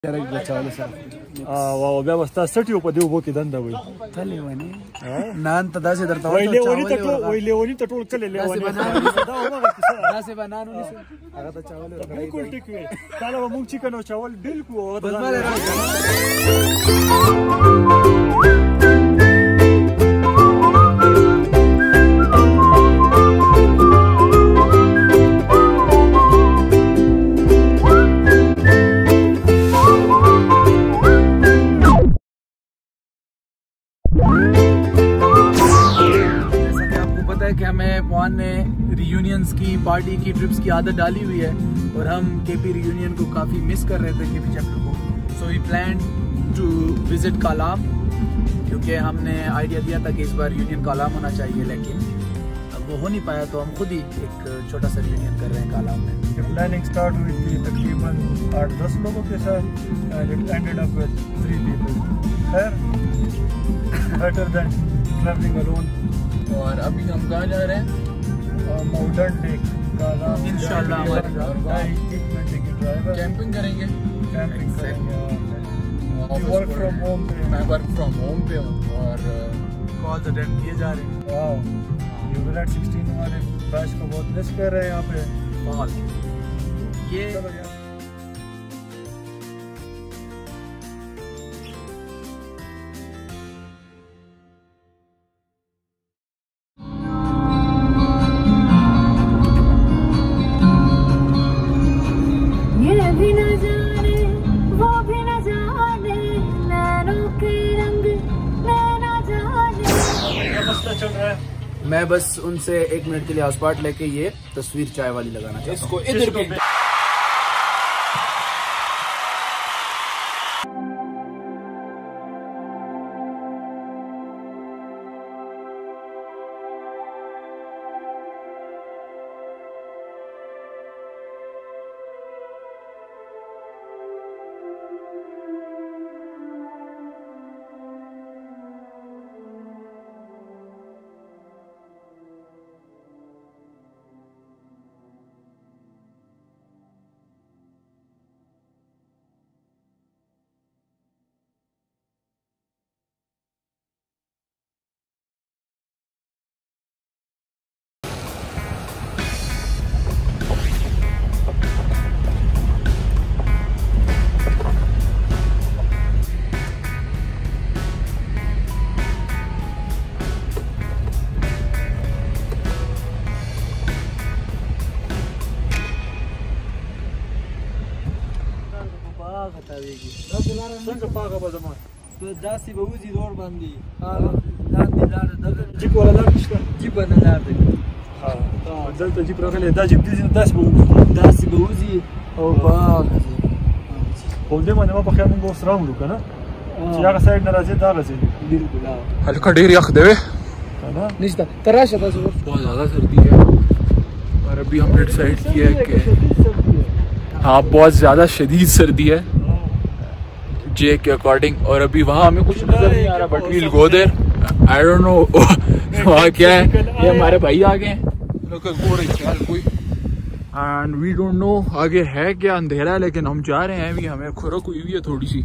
व्यवस्थासाठी उपदेव उभो की धंदा होईल नान तदासे दरता वहिले ओनी तटोल कलेले बिल्कुल ठीक है चला मग चिकन और चावल बिल्कुल कि हमें पवन ने रियूनियंस की पार्टी की ट्रिप्स की आदत डाली हुई है और हम केपी रियूनियन को काफ़ी मिस कर रहे थे केपी चैप्टर को। So we plan to visit Kalam क्योंकि हमने आइडिया दिया था कि इस बार यूनियन कालाम होना चाहिए लेकिन अब वो हो नहीं पाया तो हम खुद ही एक छोटा सा रियूनियन कर रहे हैं कालाम में। प्लानिंग स्टार्ट हुई थी तकरीबन 8-10 लोगों के साथ and it ended up with 3 people better than travelling alone. और अभी हम कहाँ जा रहे हैं? माउंटेन टेक इंशाल्लाह कैंपिंग करेंगे। वर्क फ्रॉम होम पे मैं वर्क फ्रॉम होम पे हूँ और कॉल्स अटेंड किए जा रहे हैं। यूनिट 16 हमारे बैच को बहुत मिस कर रहे हैं यहाँ पे बहुत। ये चल रहा है। मैं बस उनसे 1 मिनट के लिए हॉटस्पॉट लेके ये तस्वीर चाय वाली लगाना चाहता हूं। इसको इधर पे दासी बहुजी रोड बांधी जीप वाला लाग जीप बनणार ते हां जलत जीप रखले दासी बहुजी ओ बाग होंदे मने ما بخیر موږ سره وړو کنه چې هغه سایډ نه راځي دا راځي बिल्कुल हल्का ढेर यख देवे کنه निश्चित तराशा था बहुत ज़्यादा सर्दी है और अभी हमने डिसाइड किया है कि हाँ बहुत ज़्यादा शदीद सर्दी है जे के अकॉर्डिंग। और अभी वहाँ हमें कुछ नजर नहीं आ रहा but we'll go there I don't know वहाँ क्या है। ये हमारे भाई आ गए कोई एंड वी डोंट नो आगे है क्या, अंधेरा है लेकिन हम जा रहे हैं अभी। हमें खुरक हुई हुई है थोड़ी सी।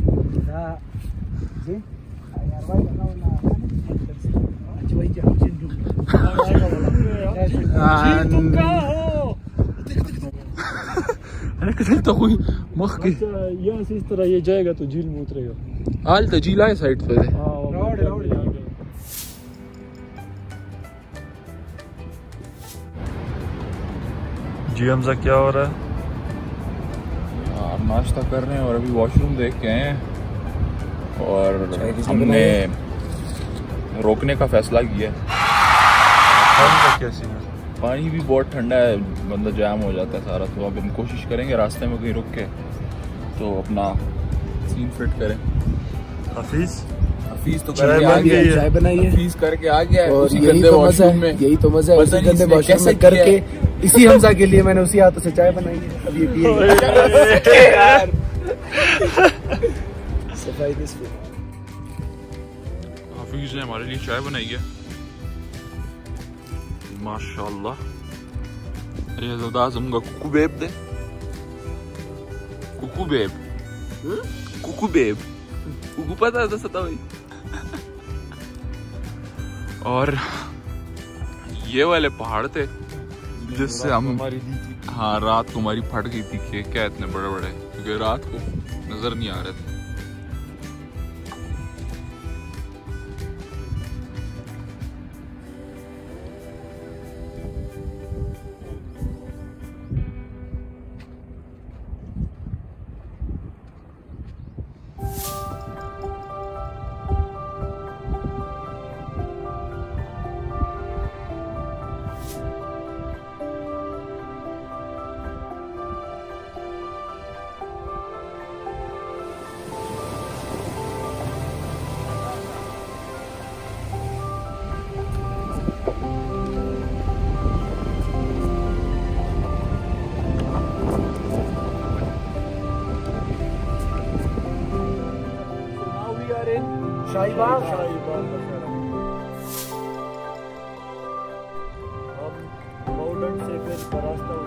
तो कोई मख के यहाँ से इस तरह ये जाएगा तो झील में उतरेगा। हाल तो झील है साइड पे जी हमजा क्या हो रहा है? नाश्ता कर रहे हैं और अभी वॉशरूम देख के आए हैं और हमने रोकने का फैसला किया है। पानी भी बहुत ठंडा है, बंदा जाम हो जाता है सारा। तो अब हम कोशिश करेंगे रास्ते में कहीं रुक के तो अपना सीन फिट करें। हफीज तो करके आ गया, चाय बनाई है, हफीज करके आ गया और यही तो मजा है, यही तो मजा है उसी गंदे वॉशरूम में करके। इसी हमजा के लिए मैंने उसी हाथों से चाय बनाई है। अब ये पिएगा सफाई किस पे। हफीज ने हमारे लिए चाय बनाई है माशाल्लाह। अरे ज़दा आज़म का कुकू बेब दे, कुकू बेब कुकू बेब, कुकू पता था सता भाई। और ये वाले पहाड़ थे जिससे हम, हाँ रात को हमारी फट गई थी। क्या इतने बड़े बड़े, क्योंकि रात को नजर नहीं आ रहे थे। शाहीबाग हम बाउडन से फिर रास्ता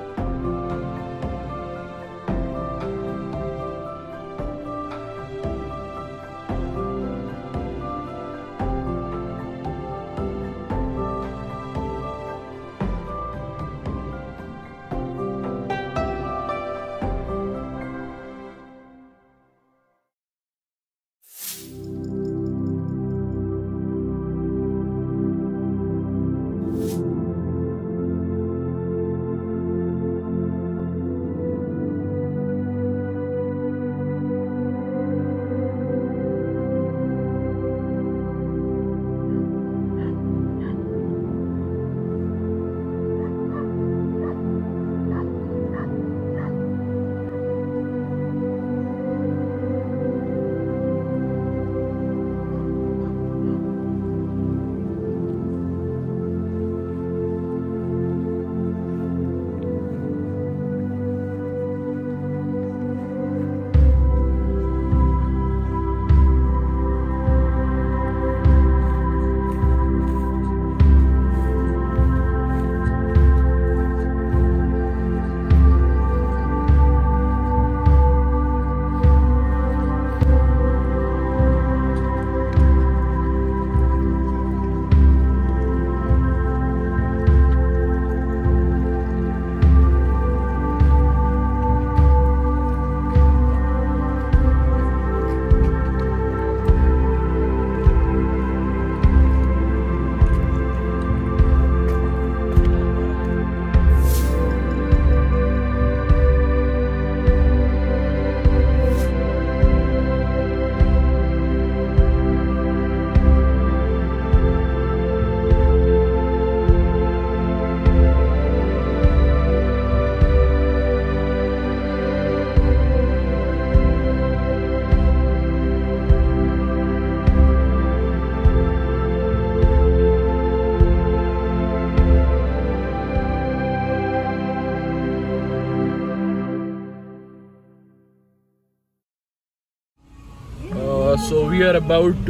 So we are about to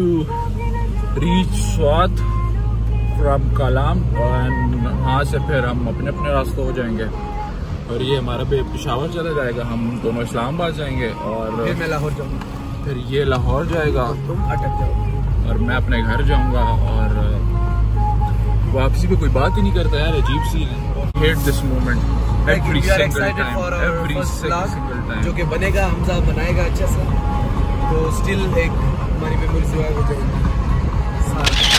reach Swat from Kalam and वहाँ से फिर हम अपने अपने रास्तों हो जाएंगे। और ये हमारा पेशावर चला जाएगा, हम दोनों इस्लामाबाद जाएंगे और फिर मैं लाहौर जाऊंगा, फिर ये लाहौर जाएगा, तुम अटक जाओगे और मैं अपने घर जाऊंगा। और वापसी पे कोई बात ही नहीं करता यार, अजीब सी है। Hate this moment every single time, जो कि बनेगा, हमजा बनाएगा अच्छा सा, तो स्टिल एक हमारी मेमोरी से हो जाएगी।